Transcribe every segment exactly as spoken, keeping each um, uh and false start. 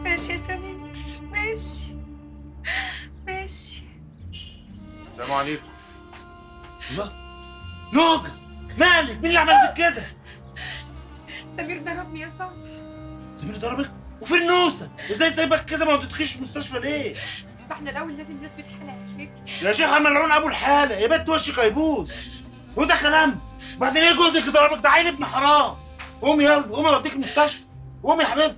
ماشي يا سمير، ماشي ماشي. السلام عليكم. الله، نوجة مالك؟ مين اللي عمل فيك كده؟ سمير ضربني يا صالح. سمير ضربك؟ وفين نوسة؟ ازاي سايبك كده؟ ما وديتكيش المستشفى ليه؟ ما احنا الاول لازم نثبت حالة يا حبيبي. يا شيخة ملعون ابو الحالة، يا بنت وشك هيبوظ. وده كلام؟ وبعدين ايه جوزك ضربك؟ ده عيل ابن حرام. قومي يلا، قومي اوديك المستشفى. قومي يا حبيبتي.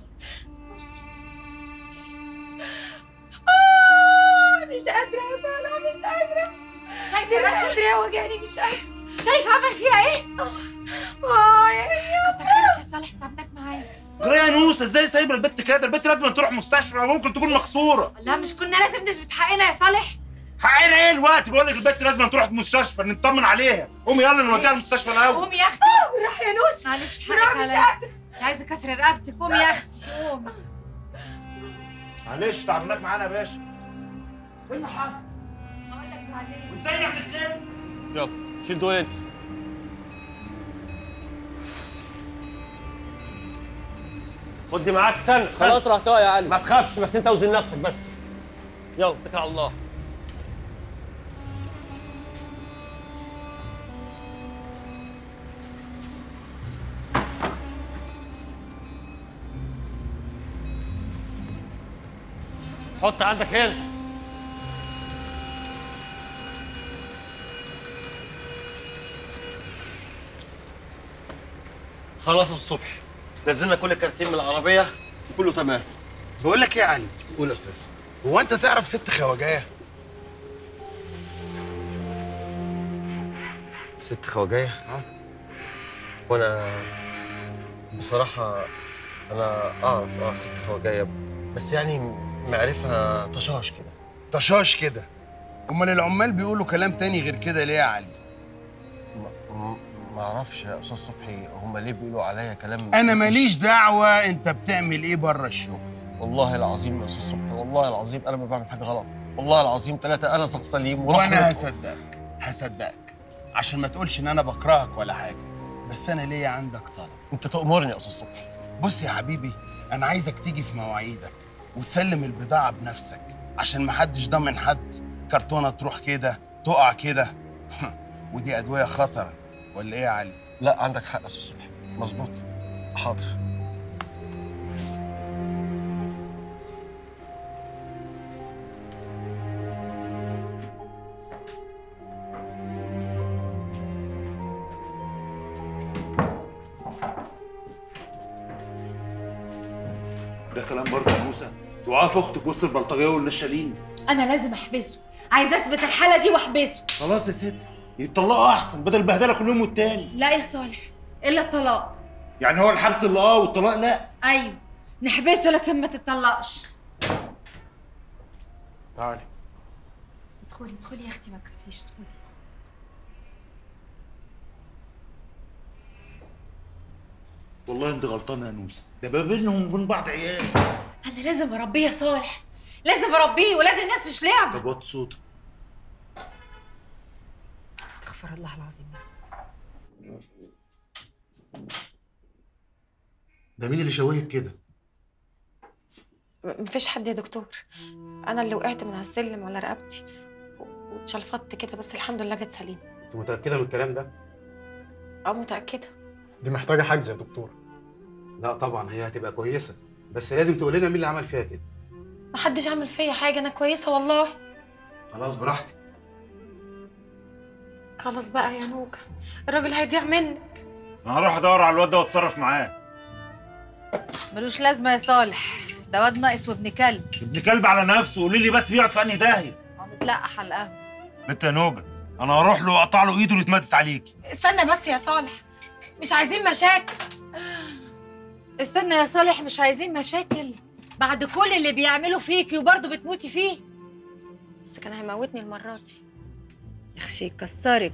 اه مش قادرة يا صالح، مش قادرة. شايفة مش رشا؟ قادرة يا وجعني، مش قادرة. شايفة عمل فيها ايه؟ اه يا يا كتر خيرك يا صالح، تعبناك معايا. جرى يا نوسة، ازاي سايبه البت كده؟ البت لازم تروح مستشفى، ممكن تكون مكسورة. لا مش كنا لازم نثبت حقنا يا صالح؟ حقنا ايه الوقت؟ بقول لك البت لازم تروح المستشفى نطمن عليها. قومي يلا نوديها المستشفى الاول. قومي يا اختي. بالراحة يا نوسة. معلش بالراحة، حقك مش عليا، قادرة. مش عايزة كسر رقبتك. قومي يا اختي قومي. معلش تعبناك معانا يا باشا. ايه اللي حصل؟ هقول لك بعدين. وازاي يا بتتكلم؟ يلا شيل دول انت. خد دي معاك. استنى استنى. خلاص رحتها يا علي. ما تخافش، بس انت اوزن نفسك بس. يلا اتكل على الله. حط عندك هنا. خلاص الصبح نزلنا كل الكراتين من العربية وكله تمام. بقول لك ايه يا علي؟ قول يا استاذ. هو انت تعرف ست خواجايه؟ ست خواجايه؟ اه. وانا بصراحة انا اعرف اه ست خواجايه، بس يعني معرفة طشاش كده. طشاش كده؟ امال العمال بيقولوا كلام تاني غير كده ليه يا علي؟ ما ما اعرفش يا استاذ صبحي، هم ليه بيقولوا عليا كلام؟ انا ماليش دعوه انت بتعمل ايه بره الشغل. والله العظيم يا استاذ صبحي، والله العظيم انا ما بعمل حاجه غلط. والله العظيم ثلاثه انا شخص سليم. وانا هصدقك هصدقك عشان ما تقولش ان انا بكرهك ولا حاجه، بس انا ليا عندك طلب. انت تأمرني يا استاذ صبحي. بص يا حبيبي، انا عايزك تيجي في مواعيدك وتسلم البضاعه بنفسك، عشان ما حدش ضامن حد. كرتونه تروح كده تقع كده ودي ادويه خطر، ولا ايه يا علي؟ لا عندك حق يا استاذ صبحي، مظبوط. حاضر. ده كلام برضه يا موسى؟ توقف اختك وسط البلطجيه والنشالين. انا لازم احبسه، عايزه اثبت الحاله دي واحبسه. خلاص يا ست، يتطلقوا احسن بدل البهدله كل يوم والتاني. لا يا صالح، الا الطلاق. يعني هو الحبس اللي اه والطلاق لا؟ ايوه نحبسه لكن ما تتطلقش. تعالي. ادخلي ادخلي يا اختي، ما تخافيش، ادخلي. والله انت غلطانه يا نوسه، ده ما بينهم وبين بعض عيال. انا لازم اربيه يا صالح، لازم اربيه. ولاد الناس مش لعبه. طب وطي صوتك. استغفر الله العظيم. ده مين اللي شوهك كده؟ مفيش حد يا دكتور، انا اللي وقعت من على السلم على رقبتي واتشلفطت كده، بس الحمد لله جت سليمه. انت متأكدة من الكلام ده؟ اه متأكدة. دي محتاجة حجز يا دكتور. لا طبعا هي هتبقى كويسة، بس لازم تقول لنا مين اللي عمل فيها كده. محدش عمل فيا حاجة، أنا كويسة والله. خلاص براحتك. خلاص بقى يا نوجة، الراجل هيضيع منك. انا هروح ادور على الواد ده واتصرف معاه. ملوش لازمه يا صالح، ده واد ناقص وابن كلب. ابن كلب على نفسه، قولي لي بس بيقعد في انهي داهيه؟ هو متلقح على القهوه. بنت يا نوجه، انا هروح له واقطع له ايده اللي اتمدت عليكي. استنى بس يا صالح، مش عايزين مشاكل. استنى يا صالح، مش عايزين مشاكل بعد كل اللي بيعملوا فيكي وبرضه بتموتي فيه. بس كان هيموتني المرة دي. يخشي يكسرك.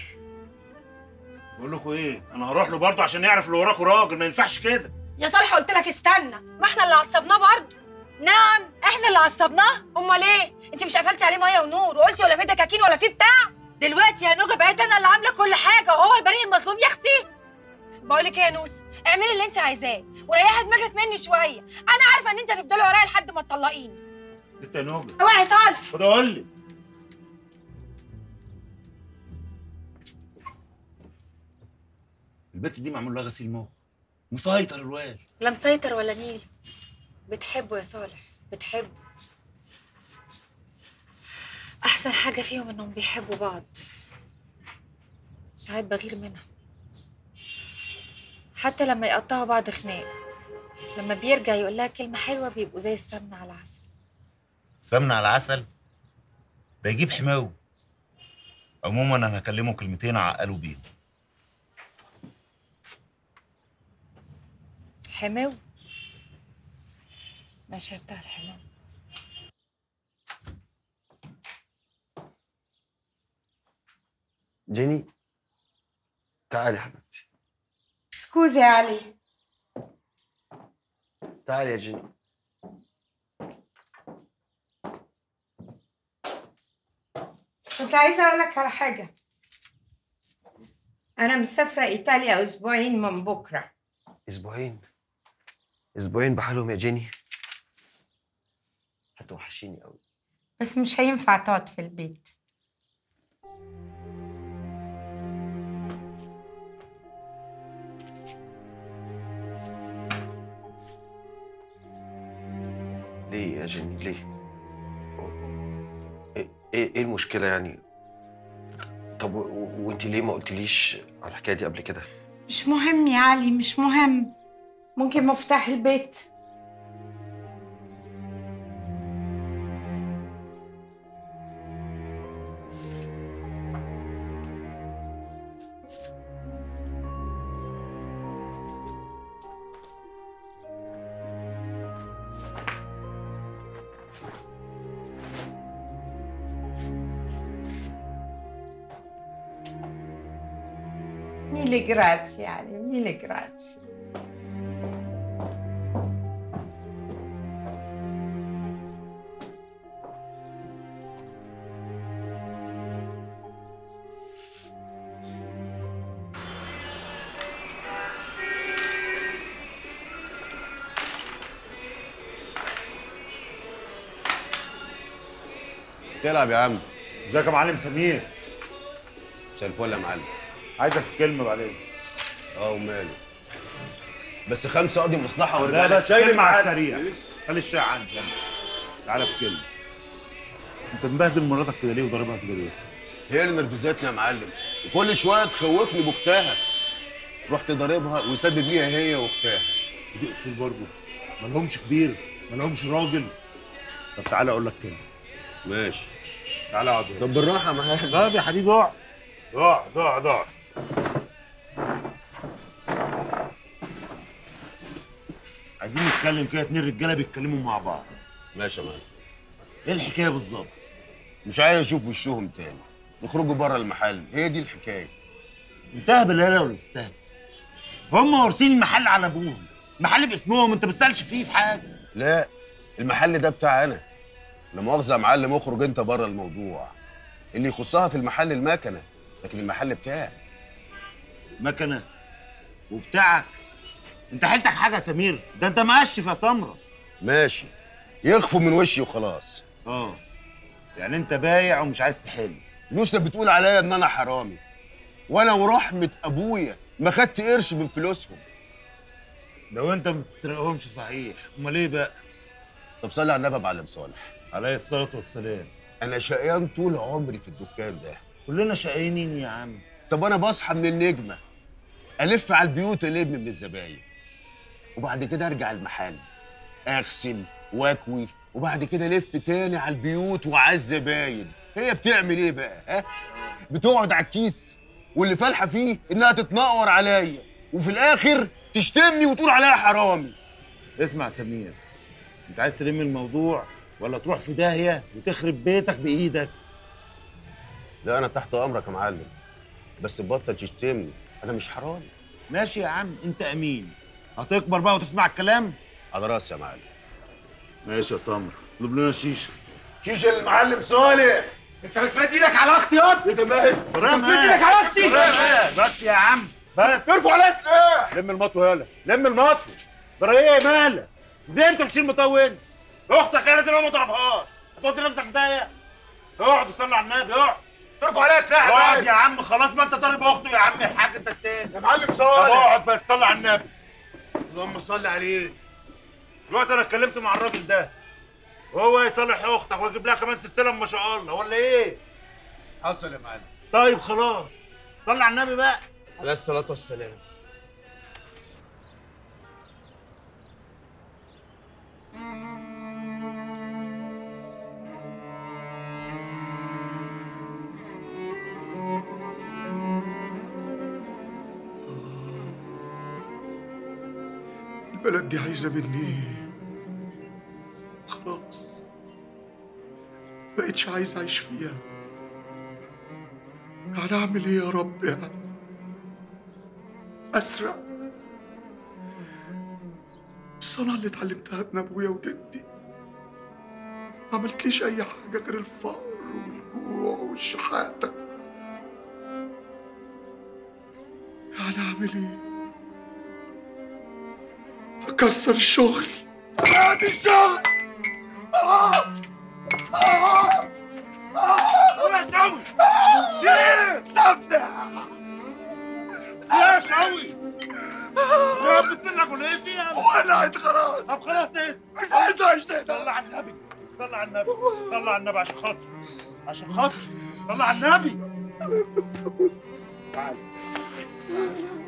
بقول لكم ايه، انا هروح له برضه عشان يعرف اللي وراكوا راجل، ما ينفعش كده. يا صالح قلت لك استنى، ما احنا اللي عصبناه برضه. نعم احنا اللي عصبناه. امال ايه؟ انت مش قفلتي عليه ميه ونور وقلتي ولا في دكاكين ولا في بتاع؟ دلوقتي يا نوجه بقيت انا اللي عامله كل حاجه وهو البريء المظلوم يا اختي. بقول لك ايه يا نوسه، اعملي اللي انت عايزاه وريحي دماغك مني شويه، انا عارفه ان انت هتفضلي ورايا لحد ما تطلقيني. انت يا نوبه اوعي يا صالح. خد اقول لي. البت دي معمول لها غسيل مخ، مسيطر الواد. لا مسيطر ولا نيل، بتحبه يا صالح، بتحبه. احسن حاجه فيهم انهم بيحبوا بعض. ساعات بغير منها، حتى لما يقطعوا بعض خناق، لما بيرجع يقول لها كلمه حلوه بيبقوا زي السمنه على العسل. سمنه على العسل ده يجيب حماوي. عموما انا هكلمه كلمتين اعقله بيهم. حماوي ماشي يا بتاع الحماوي. جيني تعالي يا حبيبتي، سكوزي يا علي. تعالي يا جيني. كنت عايزة أقول لك على حاجة. أنا مسافرة إيطاليا أسبوعين من بكرة. اسبوعين؟ اسبوعين بحالهم يا جيني؟ هتوحشيني قوي. بس مش هينفع تقعد في البيت. ليه يا جيني ليه؟ ايه ايه المشكلة يعني؟ طب وانت ليه ما قلتليش على الحكاية دي قبل كده؟ مش مهم يا علي، مش مهم. ممكن مفتاح البيت؟ Mille grazie, Ale, mille grazie. تلعب يا عم. ازيك يا معلم سمير؟ مساء الفل يا معلم. عايزك في كلمه بعد اذنك. اه وماله؟ بس خمسه قاضي مصلحه وارجع لا لك بس تاني كلمه على معاك. السريع. خلي الشاي عندي. تعالى في كلمه. انت مبهدل مراتك كده ليه وضاربها كده ليه؟ هي اللي نرفزتني يا معلم، وكل شويه تخوفني باختها. رحت ضاربها وسبب ليها هي واختها. دي اصول برضه. مالهمش كبير، مالهمش راجل. طب تعالى اقول لك كلمه. ماشي. تعالى اقعد هنا. طب بالراحه معايا. طب يا حبيبي اقعد. اقعد اقعد اقعد. عايزين نتكلم كده، اتنين رجاله بيتكلموا مع بعض. ماشي يا معلم. ايه الحكايه بالظبط؟ مش عايز اشوف وشهم تاني. نخرجوا بره المحل، هي دي الحكايه. انتهى بالهلا ولا استهبل؟ هم وارثين المحل على ابوهم، المحل باسمهم، انت ما بتسالش فيه في حاجه. لا، المحل ده بتاع انا. لا مؤاخذه يا معلم، اخرج انت بره الموضوع. اللي يخصها في المحل المكنه، لكن المحل بتاعي. مكنه وبتاعك؟ انت حيلتك حاجه يا سمير؟ ده انت مقشف يا سمره. ماشي، يخفوا من وشي وخلاص. اه يعني انت بايع ومش عايز تحل. نوسه بتقول عليا ان انا حرامي، وانا ورحمه ابويا ما خدت قرش من فلوسهم. لو انت ما بتسرقهمش صحيح، امال ايه بقى؟ طب صلي على النبي يا معلم صالح عليه الصلاه والسلام. انا شقيان طول عمري في الدكان ده. كلنا شقيانين يا عم. طب انا بصحى من النجمه الف على البيوت الم من الزباين، وبعد كده ارجع المحل اغسل واكوي، وبعد كده الف تاني على البيوت وعلى الزباين. هي بتعمل ايه بقى؟ ها؟ بتقعد على الكيس واللي فالحه فيه انها تتنقر عليا، وفي الاخر تشتمني وتقول عليا حرامي. اسمع يا سمير، انت عايز تلم الموضوع ولا تروح في داهيه وتخرب بيتك بايدك؟ لا انا تحت امرك يا معلم، بس بطل تشتمني، انا مش حرامي. ماشي يا عم، انت امين. هتكبر بقى وتسمع الكلام؟ على راسي يا معلم. ماشي يا سمر، اطلب لنا شيشه. شيشه المعلم صالح. انت بتمد ايدك على اختي ياض؟ انت مالك؟ بتمد ايدك على اختي؟ بس يا عم بس ارفع عليا سلاح. لم المطوه يالا، لم المطوه. جرى ايه مالك؟ ليه انت مش المطول؟ اختك قالت لو ما ضربهاش هتودي نفسك في داهيه. اقعد وصلي على النبي، اقعد. ارفع عليا سلاح يا اقعد معلم. يا عم خلاص، ما انت ضارب اخته يا عم الحاج انت التاني. يا معلم طب صالح. اقعد بس صلي على النبي. اللهم صل عليه. دلوقتي انا اتكلمت مع الراجل ده وهو يصالح اختك ويجيب لها كمان سلسله ما شاء الله، ولا ايه؟ حصل يا معلم. طيب خلاص صلي على النبي بقى. عليه الصلاه والسلام. البلد دي عايزة مني ايه؟ خلاص بقيتش عايز أعيش فيها. يعني أعمل إيه يا رب يعني؟ أسرق؟ الصنعة اللي اتعلمتها من أبويا وجدي ما عملتليش أي حاجة غير الفقر والجوع والشحاتة. يعني أعمل إيه؟ أكسر الشغل. أعمل الشغل. آه. آه. يا شوي ليه؟ سابنا. يا شوي يا بتنك ولا ايه فيها؟ ولعت خلاص. طب خلاص ايه؟ مش عايز أعيش تاني. صلي على النبي، صلي على النبي، صلي على النبي عشان خاطري، عشان خاطري صلي على النبي. تعالى.